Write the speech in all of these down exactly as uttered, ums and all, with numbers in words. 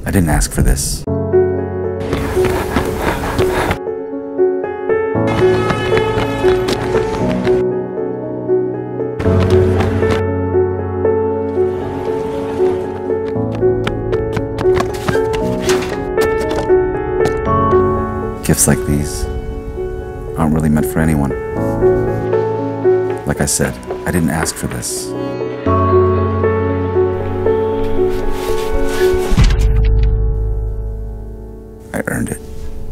I didn't ask for this. Gifts like these aren't really meant for anyone. Like I said, I didn't ask for this. I earned it.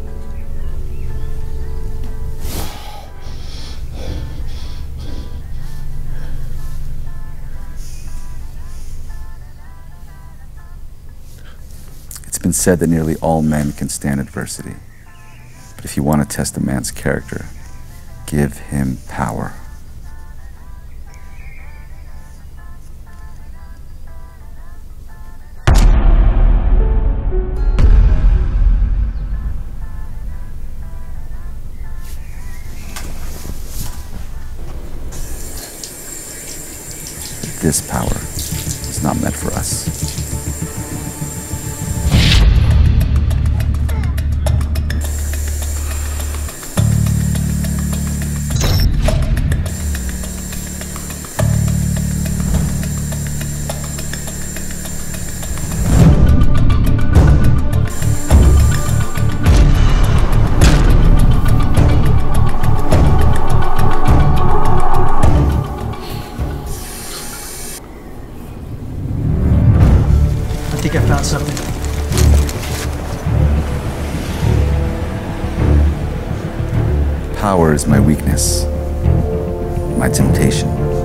It's been said that nearly all men can stand adversity. But if you want to test a man's character, give him power. This power is not meant for us. I think I found something. Power is my weakness, my temptation.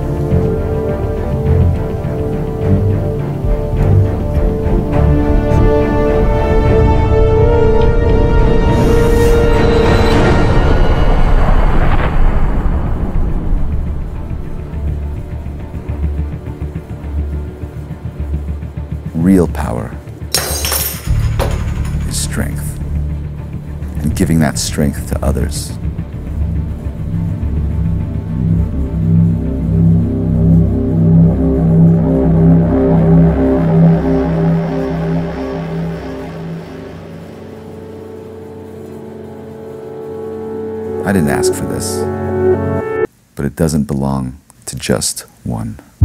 Real power is strength, and giving that strength to others. I didn't ask for this, but it doesn't belong to just one.